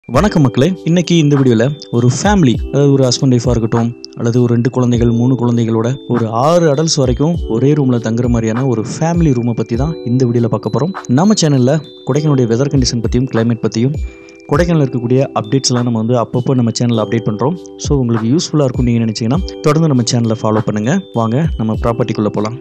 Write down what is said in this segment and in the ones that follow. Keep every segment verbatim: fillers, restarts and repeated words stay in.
வணக்கம் மக்களே, இன்னைக்கு இந்த வீடியோவில் ஒரு ஃபேமிலி, அதாவது ஒரு ஹஸ்பண்ட் ஒய்ஃபாக இருக்கட்டும், அல்லது ஒரு ரெண்டு குழந்தைகள் மூணு குழந்தைகளோட ஒரு ஆறு அடல்ட்ஸ் வரைக்கும் ஒரே ரூமில் தங்குற மாதிரியான ஒரு ஃபேமிலி ரூமை பற்றி தான் இந்த வீடியோவில் பார்க்க போகிறோம். நம்ம சேனலில் கொடைக்கானலுடைய வெதர் கண்டிஷன் பற்றியும் கிளைமேட் பற்றியும் கொடைக்கானல் இருக்கக்கூடிய அப்டேட்ஸ்லாம் நம்ம வந்து அப்பப்போ நம்ம சேனலில் அப்டேட் பண்ணுறோம். ஸோ உங்களுக்கு யூஸ்ஃபுல்லாக இருக்கும் நீங்கள் நினச்சிங்கன்னா தொடர்ந்து நம்ம சேனலை ஃபாலோ பண்ணுங்கள். வாங்க நம்ம ப்ராப்பர்ட்டிக்குள்ளே போகலாம்.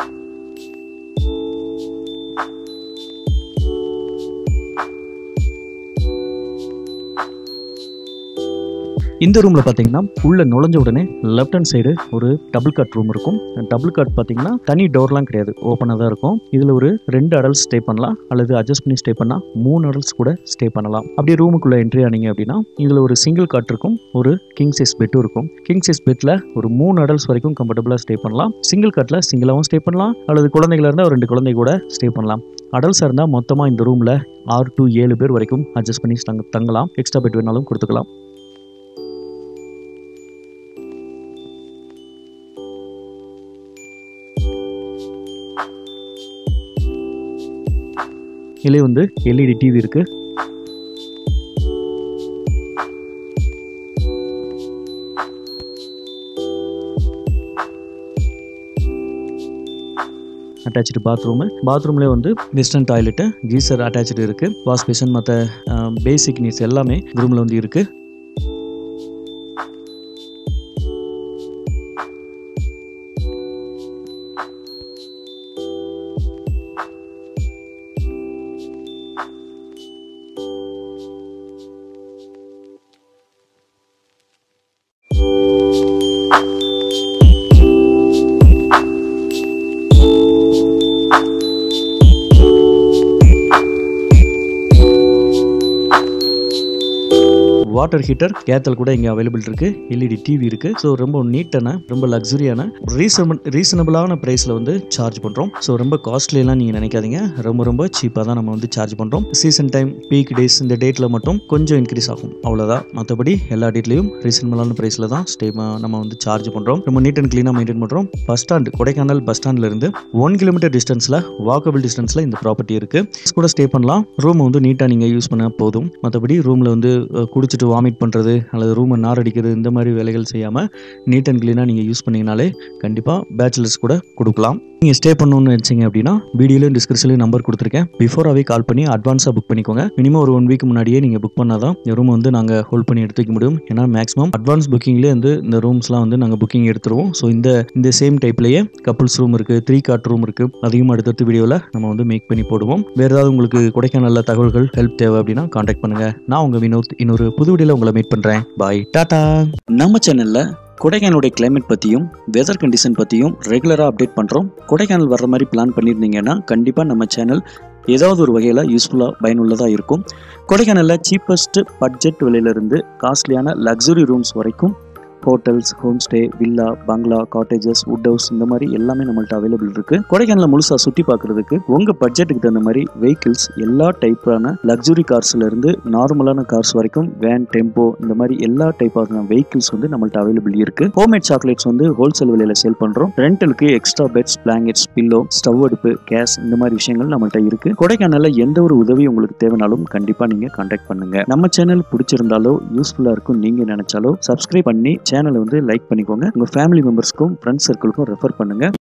இந்த ரூமில் பார்த்தீங்கன்னா உள்ள நுழைஞ்ச உடனே லெஃப்ட் ஹேண்ட் சைடு ஒரு டபுள் காட் ரூம் இருக்கும். டபுள் காட் பார்த்தீங்கன்னா தனி டோர்லாம் கிடையாது, ஓப்பனாக தான் இருக்கும். இதில் ஒரு ரெண்டு அடல்ட்ஸ் ஸ்டே பண்ணலாம், அல்லது அட்ஜஸ்ட் பண்ணி ஸ்டே பண்ணால் மூணு அடல்ட்ஸ் கூட ஸ்டே பண்ணலாம். அப்படியே ரூமுக்குள்ளே என்ட்ரி ஆனீங்க அப்படின்னா இதில் ஒரு சிங்கிள் காட் இருக்கும், ஒரு கிங் சைஸ் பெட்டும் இருக்கும். கிங் சைஸ் பெட்டில் ஒரு மூணு அடல்ட்ஸ் வரைக்கும் கம்ஃபர்டபுளாக ஸ்டே பண்ணலாம். சிங்கிள் காட்டில் சிங்கிளாகவும் ஸ்டே பண்ணலாம், அல்லது குழந்தைகளாக இருந்தால் ஒரு ரெண்டு குழந்தை கூட ஸ்டே பண்ணலாம். அடல்ட்ஸாக இருந்தால் மொத்தமாக இந்த ரூமில் ஆறு டு ஏழு பேர் வரைக்கும் அட்ஜஸ்ட் பண்ணி தங்க தங்கலாம் எக்ஸ்ட்ரா பெட் வேணாலும் கொடுத்துக்கலாம். இதிலே வந்து எல்இடி டிவி இருக்கு. அட்டாச்சு பாத்ரூமு, பாத்ரூம்லேயே வந்து வெஸ்டர்ன் டாய்லெட்டு, கீசர் அட்டாச்சு இருக்கு. வாஷ் பேஷன் மற்ற பேசிக் நீட்ஸ் எல்லாமே ரூமில் வந்து இருக்கு. வாட்டர் ஹீட்டர் கேத்தல் கூட இங்கே அவைலபிள் இருக்கு. எல்இடி டிவி இருக்கு. ஸோ ரொம்ப நீட்டான, ரொம்ப லக்ஸுரியான, ரீசனபிள் ரீசனபிளான ப்ரைஸில் வந்து சார்ஜ் பண்ணுறோம். ஸோ ரொம்ப காஸ்ட்லியெல்லாம் நீங்கள் நினைக்காதீங்க, ரொம்ப ரொம்ப சீப்பாக தான் நம்ம வந்து சார்ஜ் பண்ணுறோம். சீசன் டைம், பீக் டேஸ், இந்த டேட்டில் மட்டும் கொஞ்சம் இன்க்ரீஸ் ஆகும், அவ்வளோதான். மற்றபடி எல்லா டேட்லையும் ரீசனபிளான ப்ரைஸில் தான் ஸ்டே நம்ம வந்து சார்ஜ் பண்ணுறோம். ரொம்ப நீட் அண்ட் க்ளீனாக மெயின்டைன் பண்ணுறோம். பஸ் ஸ்டாண்ட், கொடைக்கானல் பஸ் ஸ்டாண்ட்லேருந்து ஒன் கிலோமீட்டர் டிஸ்டன்ஸில், வாக்கபிள் டிஸ்டன்ஸில் இந்த ப்ராப்பர்ட்டி இருக்குது. கூட ஸ்டே பண்ணலாம். ரூம் வந்து நீட்டாக நீங்கள் யூஸ் பண்ணால் போதும். மற்றபடி ரூமில் வந்து குடிச்சிட்டு வாமிட் பண்ணுறது அல்லது ரூமை நார் அடிக்கிறது இந்த மாதிரி வேலைகள் செய்யாமல் நீட் அண்ட் க்ளீனாக நீங்கள் யூஸ் பண்ணிங்கனாலே கண்டிப்பாக பேச்சுலர்ஸ் கூட கொடுக்கலாம். நீங்கள் ஸ்டே பண்ணணும்னு நினச்சிங்க அப்படின்னா வீடியோலையும் டிஸ்கிரிப்ஷன்லையும் நம்பர் கொடுத்துருக்கேன். பிஃபோராகவே கால் பண்ணி அட்வான்ஸாக புக் பண்ணிக்கோங்க. மினிமம் ஒரு ஒன் வீக் முன்னாடியே நீங்கள் புக் பண்ணால் தான் இந்த ரூம் வந்து நாங்கள் ஹோல்ட் பண்ணி எடுத்து வைக்க முடியும். ஏன்னா மேக்ஸிமம் அட்வான்ஸ் புக்கிங்லேயே வந்து இந்த ரூம்ஸ்லாம் வந்து நாங்கள் புக்கிங் எடுத்துருவோம். ஸோ இந்த இந்த சேம் டைப்லேயே கப்புள்ஸ் ரூம் இருக்குது, த்ரீ காட் ரூம் இருக்குது. அதிகமாக அடுத்தடுத்த வீடியோவில் நம்ம வந்து மேக் பண்ணி போடுவோம். வேறு ஏதாவது உங்களுக்கு கொடைக்கானல்ல தகவல்கள், ஹெல்ப் தேவை அப்படின்னா கான்டாக்ட் பண்ணுங்கள். நான் உங்கள் வினோத் இன்னொரு புது வீடியோவில் உங்களை மீட் பண்ணுறேன். பாய், டாடா. நம்ம சேனலில் கொடைக்கானலுடைய கிளைமேட் பற்றியும் வெதர் கண்டிஷன் பற்றியும் ரெகுலராக அப்டேட் பண்ணுறோம். கொடைக்கானல் வர்ற மாதிரி பிளான் பண்ணியிருந்தீங்கன்னா கண்டிப்பாக நம்ம சேனல் ஏதாவது ஒரு வகையில் யூஸ்ஃபுல்லாக பயனுள்ளதாக இருக்கும். கொடைக்கானலில் சீப்பஸ்ட் பட்ஜெட் விலையிலிருந்து காஸ்ட்லியான லக்ஸுரி ரூம்ஸ் வரைக்கும் hotels, home stay, villa, bungalow, cottages, wood house இந்த மாதிரி எல்லாமே நம்மள்ட்ட அவைலபிள் இருக்கு. கொடைக்கானல முழுசா சுற்றி பார்க்கறதுக்கு உங்க பட்ஜெட்டுக்கு தகுந்த மாதிரி வெஹிக்கிள்ஸ், எல்லா டைப்பான லக்ஸுரி கார்ஸ்ல இருந்து நார்மலான கார்ஸ் வரைக்கும், வேன், டெம்போ இந்த மாதிரி எல்லா டைப்பான வெஹிக்கிள்ஸ் வந்து நம்மள்ட்ட அவைலபிள் இருக்கு. ஹோம்மேட் சாக்லேட்ஸ் வந்து ஹோல்சேல் விலையில சேல் பண்றோம். ரெண்டலுக்கு extra beds, blankets, pillow, stove அடுப்பு, கேஸ் இந்த மாதிரி விஷயங்கள் நம்மள்ட்ட இருக்கு. கொடைக்கானல்ல எந்த ஒரு உதவி உங்களுக்கு தேவைனாலும் கண்டிப்பா நீங்க கான்டாக்ட் பண்ணுங்க. நம்ம சேனல் பிடிச்சிருந்தாலோ யூஸ்ஃபுல்லா இருக்கும் நீங்க நினைச்சாலோ சப்ஸ்கிரைப் பண்ணி சேனலை வந்து லைக் பண்ணிக்கோங்க. உங்க ஃபேமிலி மெம்பர்ஸ்க்கும் ஃப்ரெண்ட்ஸ் சர்க்கிளுக்கும் ரெஃபர் பண்ணுங்க.